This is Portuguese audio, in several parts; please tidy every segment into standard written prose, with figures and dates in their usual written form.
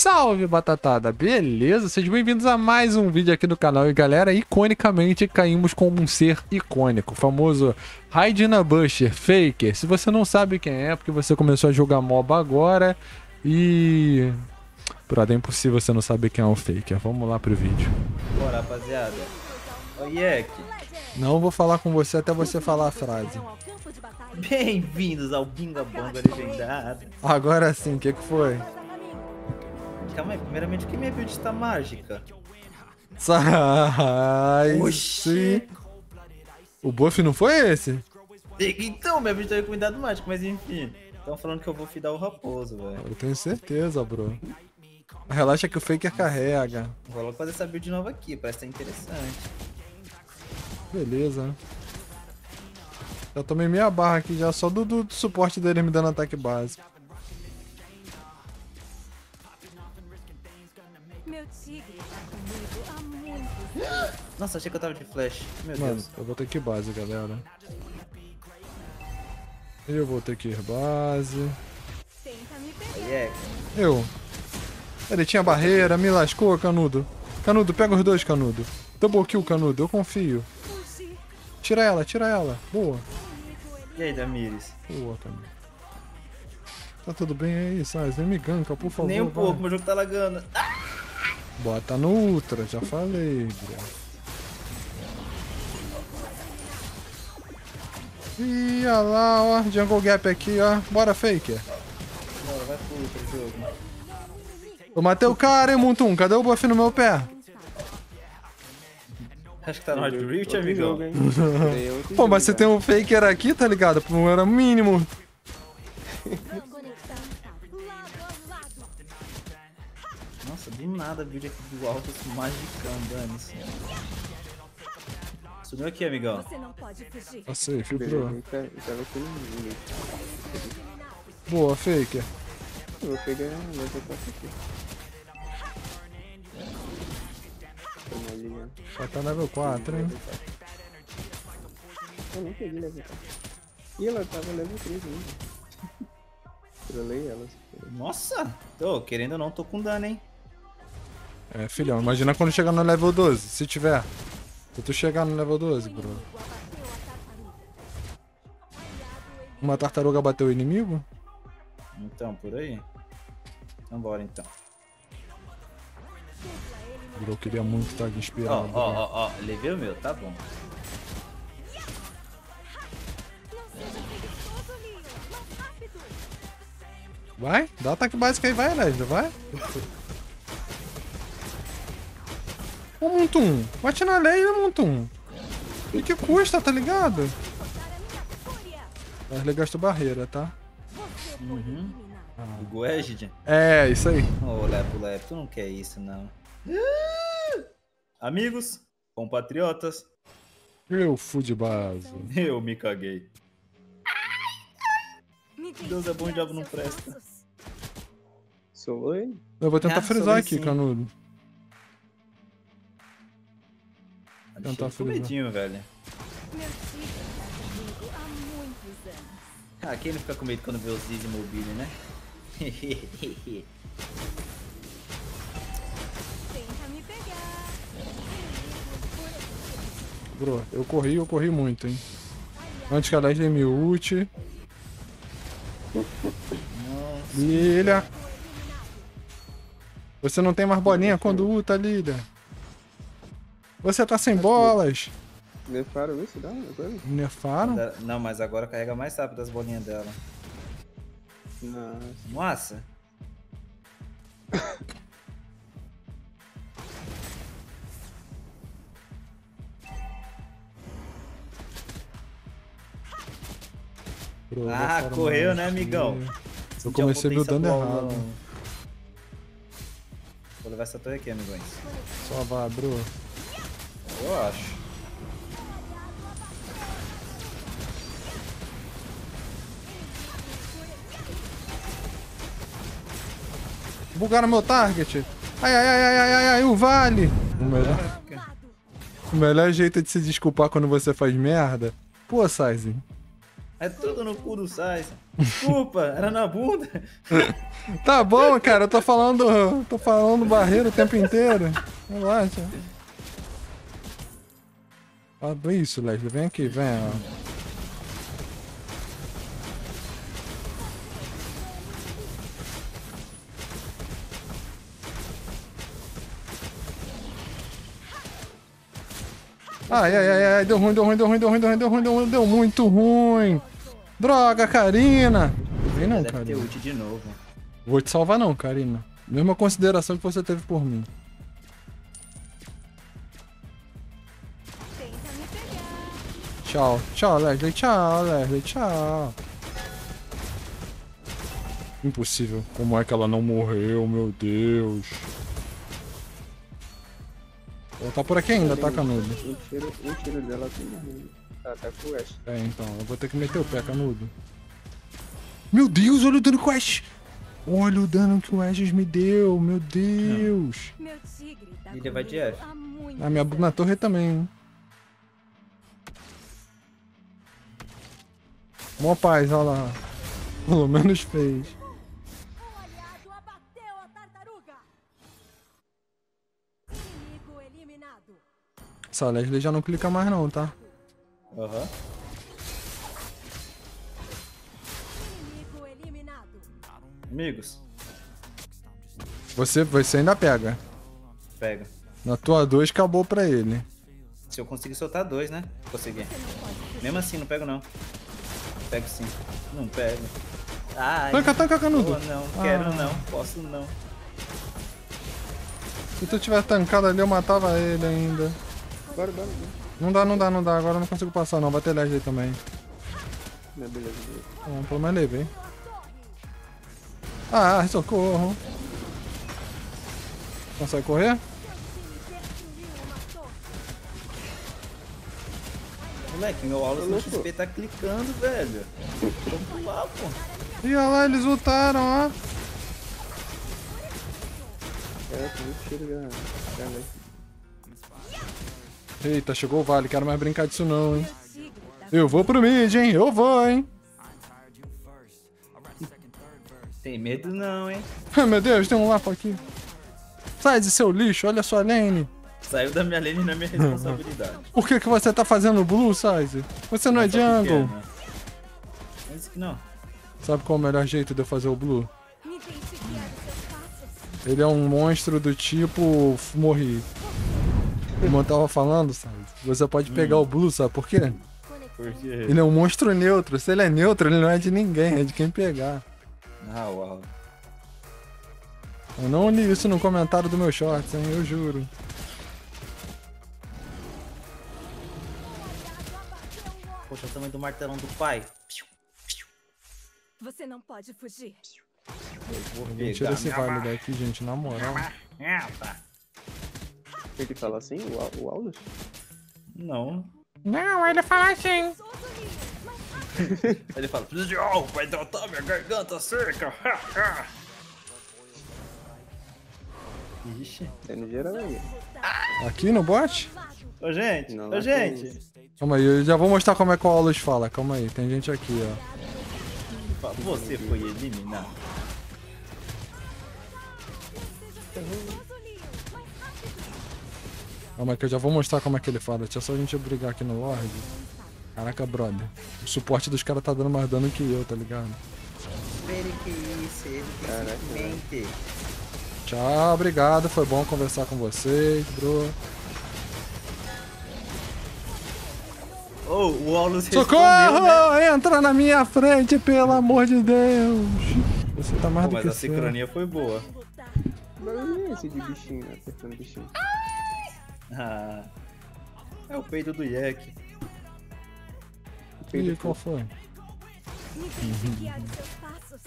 Salve, batatada! Beleza? Sejam bem-vindos a mais um vídeo aqui do canal. E galera, iconicamente caímos com um ser icônico, o famoso Raidina Busher, Faker. Se você não sabe quem é, porque você começou a jogar MOBA agora e... Brother, é impossível você não saber quem é o Faker. Vamos lá pro vídeo. Bora, rapaziada. Ô, Yek. Não vou falar com você até você falar a frase. Bem-vindos ao Binga Bonga Legendário. Agora sim, o que foi? Calma aí, primeiramente, que minha build está mágica? Sai! Oxi! O buff não foi esse? Então, minha build tá com cuidado mágico, mas enfim. Estão falando que eu vou fidar o raposo, velho. Eu tenho certeza, bro. Relaxa que o Faker carrega. Vou logo fazer essa build nova aqui, parece que tá interessante. Beleza. Já tomei meia barra aqui já, só do suporte dele me dando ataque básico. Meu tigre tá comigo há muitos. Nossa, achei que eu tava de flash. Meu Mano, Deus. eu vou ter que ir base, galera. Eu vou ter que ir base. Tenta me Ô, pegar. Yek. Ele tinha barreira, me lascou, Canudo. Canudo, pega os dois, Canudo. Double kill, Canudo, eu confio. Fugir Tira ela, tira ela. Boa. comigo ele E aí, Damires? Boa, Canudo. Tá tudo bem aí, Sais? Nem me ganka, por favor. Nem um vai. pouco, meu jogo tá lagando. Bota no Ultra, já falei, bro. Ih, olha lá, ó. Jungle Gap aqui, ó. Bora, Faker. Bora, vai pro outro jogo. Eu matei o cara, hein, Muntum? Cadê o buff no meu pé? Acho que tá na hora de reach, amigão. Pô, mas você tem um Faker aqui, tá ligado? Pô, era o mínimo. A conexão está lado a lado. Nossa, do nada a build aqui do alto, magicão, dane-se. Subiu aqui, amigão. Você não pode fugir. Tá safe, bro. Boa, Faker. Eu vou pegar level 4 aqui. Toma ali, ó. Já tá level 4, hein? Eu não peguei level 4. E ela tava level 3 ainda. Trolei ela. Nossa! Tô, querendo ou não, tô com dano, hein? É, filhão, imagina quando chegar no level 12, se tiver. Se tu chegar no level 12, bro. Inimigo abateu a tartaruga. Uma tartaruga bateu o inimigo? Então, por aí. Vambora, então. Bro, eu queria muito estar Ó, inspirado. bro. ó, levei o meu, tá bom. Não seja preguiçoso, Leon. Mais rápido. Vai, dá ataque básico aí, vai, Leslie, vai. Ô, Muntum, bate na Leslie, Muntum. E que custa, tá ligado? Soltar a minha fúria. Leslie gastou barreira, tá? Você foi eliminado. O Guegid? É, isso aí. Ô, Lepo, tu não quer isso, não. Amigos, compatriotas, Eu fui de base. eu me caguei. Me Deus é bom, o diabo não seus presta. passos. Sou ele? Eu vou tentar Ah, frisar soube aqui, sim. Canudo. Achei Tentar com medinho, velho. Meu tigre tá comigo há muitos anos. Ah, quem não fica com medo quando vê os Easy Mobile, né? Tenta me pegar. Bro, eu corri muito, hein. Antes que a Leslie me ult. Nossa. Lilia. Você não tem mais bolinha quando ulta, Lilia. Você tá sem bolas. Nerfaram isso? Dá agora? Nerfaram? Não, mas agora carrega mais rápido as bolinhas dela. Nossa. Nossa! Bro, Ah, nerfaram correu, mais né, amigão? aqui. Eu Senti comecei a potência buildando do errado. aulão. Vou levar essa torre aqui, amigões. Só vai, bro. Eu acho. Bugaram meu target. Ai, o vale. O melhor jeito de se desculpar quando você faz merda. Pô, Size. É tudo no cu do Sais. Desculpa, era na bunda. Tá bom, cara, eu tô falando barreira o tempo inteiro. Relaxa. Ah, isso, Leslie, vem aqui, vem, ó. Ai, deu ruim, deu muito ruim. Droga, Karina. Vem não, Deve ter Karina. ult de novo. Vou te salvar não, Karina. Mesma consideração que você teve por mim. Tenta me pegar. Tchau, Leslie, tchau. Impossível. Como é que ela não morreu, meu Deus? Ela tá por aqui ainda, tá, Canudo? Um tiro dela tem morrido. Tá com o Ash. É, então, eu vou ter que meter o pé, Canudo. Meu Deus, olha o dano que o Ash... Olha o dano que o Ash me deu, meu Deus. Meu tigre tá Ele vai de comigo F. há muito A minha tempo. na torre também, hein? Mó paz, olha lá. Pelo menos fez. O aliado abateu a tartaruga. Inimigo eliminado. Essa Leslie já não clica mais não, tá? Aham. Inimigo eliminado. Amigos, Você ainda pega. pega. Na tua 2 acabou pra ele. Se eu conseguir soltar 2, né? Consegui. Mesmo assim, não pego não. Pego sim. Não pego. Ai. Tanca, Canudo. Oh, não, quero Ah. não, posso não. Se tu tivesse tancado ali, eu matava ele ainda. Bora. Não dá. Agora eu não consigo passar não. Vai ter Leslie também. Não, beleza. Bom, pelo menos levei. Ah, socorro. Consegue correr? Moleque, meu aula no XP tá clicando, velho. Vamos lá, pô. Ih, olha lá, eles lutaram, ó. É, tem muito tiro já, né? Eita, chegou o vale. Quero mais brincar disso não, hein. Meu tigre tá Eu vou pro mid, hein. Eu vou, hein. Tem medo não, hein? Ai, meu Deus, tem um lapo aqui. Sai de seu lixo, olha a sua lane. Saiu da minha lane e não é minha responsabilidade. Por que você tá fazendo blue, Size? Você não é Só jungle. pequena. Mas que não. Sabe qual é o melhor jeito de eu fazer o blue? me deixe guiar os seus passos. Ele é um monstro do tipo... Morri. Como eu tava falando, sabe? Você pode pegar o blue, sabe por quê? Porque... Ele é um monstro neutro. Se ele é neutro, ele não é de ninguém, é de quem pegar. Ah, uau. Eu não li isso no comentário do meu shorts, hein? Eu juro. Poxa, o tamanho do martelão do pai. Você não pode fugir. Eu vou Alguém tira esse vale daqui, gente, na moral. Ele fala assim, o Aulus? Não. Não, ele fala assim. Ele fala, preciso de algo, vai tratar minha garganta seca. Ixi. É no geral aí. Aqui no bot? Ô, gente, Não, ô, lá gente. tem- Calma aí, eu já vou mostrar como é que o Aulus fala. Calma aí, tem gente aqui, ó. Você foi eliminado. Calma aí que eu já vou mostrar como é que ele fala. Deixa só a gente brigar aqui no Lorde. Caraca, brother. O suporte dos caras tá dando mais dano que eu, tá ligado? Caraca. Tchau, obrigado. Foi bom conversar com vocês, bro. Oh, o Aulus respondeu, Socorro! né? Entra na minha frente, pelo amor de Deus! Você tá mais Pô, do mas que a certo. sincronia foi boa. Mas não é esse de bichinho, né? Apertando bichinho. Ah, é o peito do Yek. Ih, qual foi? Me deixe guiar os seus passos.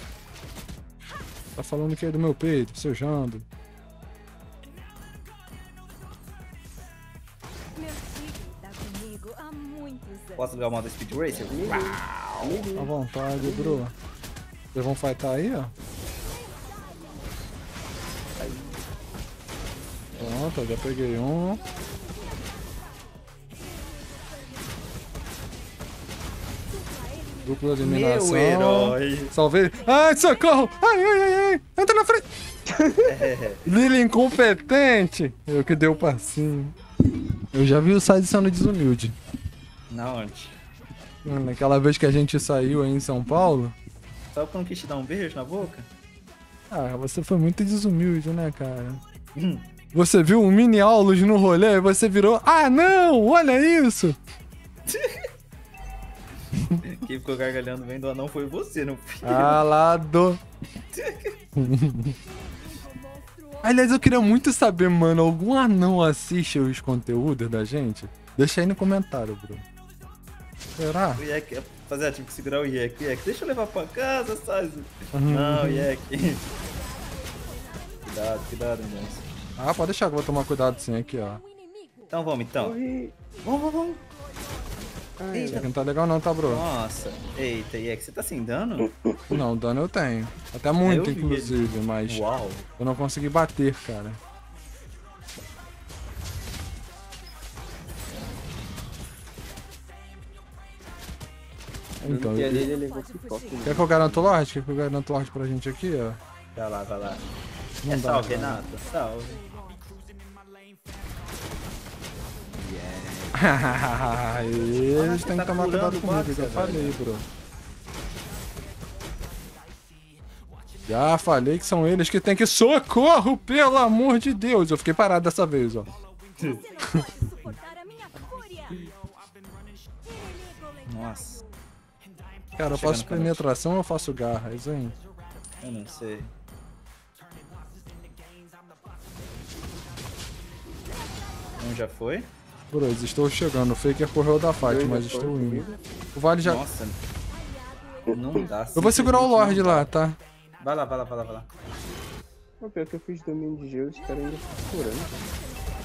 Tá falando que é do meu peito, seu Jando. Meu tigre tá comigo há muitos anos. Posso ligar o modo Speed Racer? À vontade, bro. Vocês vão fightar aí, ó? Pronto, eu já peguei um. Dupla Dupla eliminação. Meu herói. Salvei. Ai, socorro! Ai, ai, ai, ai. Entra na frente. Lili incompetente. Eu que dei o passinho. Eu já vi o Said sendo desumilde. Na onde? Naquela vez que a gente saiu aí em São Paulo. Só porque eu não quis te dar um beijo na boca? Ah, você foi muito desumilde, né, cara? Você viu um mini Aulus no rolê e você virou. Ah, não! Olha isso! Quem ficou gargalhando bem do anão foi você, não fui eu. Alado! Aliás, eu queria muito saber, mano, algum anão assiste os conteúdos da gente? Deixa aí no comentário, Bruno. Será? O Yek, rapaziada, tive que segurar o Yek. Yek, deixa eu levar pra casa, Sazi. Não, Yek. Cuidado, moço. Ah, pode deixar que eu vou tomar cuidado sim aqui, ó. Então vamos, então. Corri. Vamos. Ai, Isso aqui não tá legal não, tá, bro? Nossa. Eita, Yek, você tá sem dano? Não, dano eu tenho. Até muito, Eu vi inclusive, mas Uau. eu não consegui bater, cara. Então, e ali ele levou pipoca. quer que eu garanto o Lorde? Quer que eu garanto o Lorde pra gente aqui, ó? Vai lá. Não dá, Salve, cara. Renato. Salve. Eles têm tá que tomar cuidado curando o comigo, Boxer, já falei, velho. bro. Já falei que são eles que tem que socorro, pelo amor de Deus. Eu fiquei parado dessa vez, ó. Você não pode suportar a minha fúria. Nossa, Cara, eu Chegando faço no canal. penetração ou eu faço garras, hein? eu não sei. Um já foi? Bro, estou chegando. O Faker correu da fight, Dois mas já estou foi indo. comigo. O Vale já... Nossa. Não dá. Eu vou segurar o simplesmente Lorde não dá. lá, tá? Vai lá. O pior que eu fiz domínio de gelo, os caras ainda ficam curando.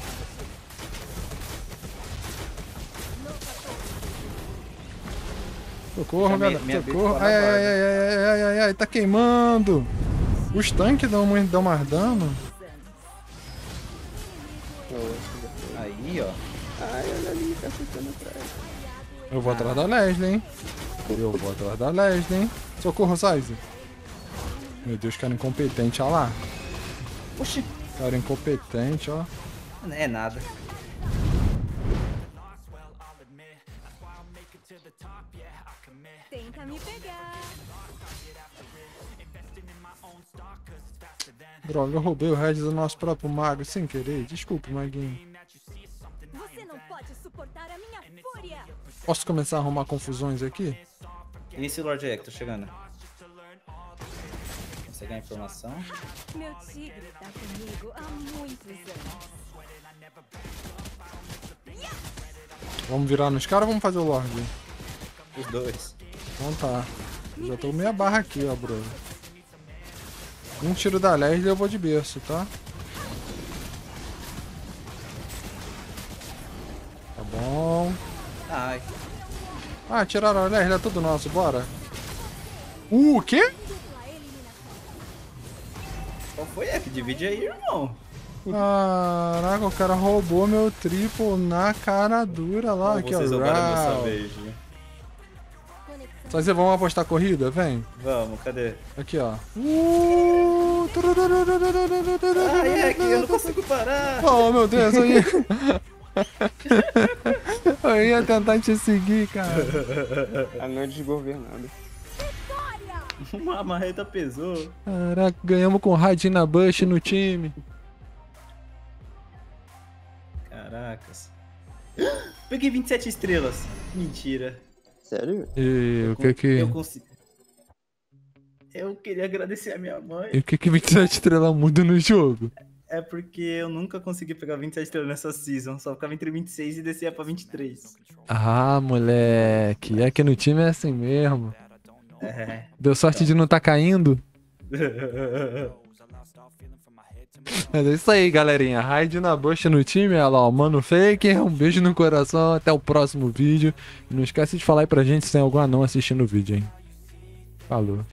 Socorro, Minha- galera. minha Socorro. bico tá Ai, na ai, ai, ai, ai, ai, ai, tá queimando. Os tanques dão mais dano. Aí, ó. Ai, olha ali, tá ficando atrás. Eu vou atrás da Leslie, hein? Eu vou atrás da Leslie, hein? Socorro, Size. Meu Deus, cara incompetente, ó lá. Oxi. Cara incompetente, ó. Não é nada. Tenta me pegar. Droga, eu roubei o Regis do nosso próprio mago sem querer. Desculpa, maguinho. Você não pode suportar a minha fúria. Posso começar a arrumar confusões aqui? E esse Lord Ek, tô chegando. Consegue a informação? Meu tigre tá comigo há muitos anos. Vamos virar nos caras ou vamos fazer o Lorde? Os dois. Então tá. Já tô meia barra aqui, ó, Bruno. Um tiro da Leslie e eu vou de berço, tá? Tá bom. Ai. Ah, tiraram a Leslie, é tudo nosso, bora. O quê? Dupla eliminação. Qual foi, Ek? Divide aí, irmão. Caraca, o cara roubou meu triple na cara dura lá. Aqui, ó. Vocês roubaram meu Rau. salvage. Conexão. Só dizer, vamos apostar corrida? Vem. Vamos, cadê? Aqui, ó. Ai, Ek, eu não consigo parar. Oh, meu Deus, eu ia... eu ia tentar te seguir, cara. Anão desgovernado. Uma marreta pesou. Caraca, ganhamos com Radina Bush no time. Caracas. Peguei 27 estrelas. Mentira. Sério? E o que que... Eu consigo. Eu queria agradecer a minha mãe. E o que que 27 estrelas muda no jogo? É porque eu nunca consegui pegar 27 estrelas nessa season. Só ficava entre 26 e descia pra 23. Ah, moleque. É que no time é assim mesmo. É. Deu sorte de não tá caindo? Mas é isso aí, galerinha. Raid na bucha no time, olha lá, ó, Mano Faker. Um beijo no coração, até o próximo vídeo. E não esquece de falar aí pra gente se tem algum anão assistindo o vídeo, hein? Falou.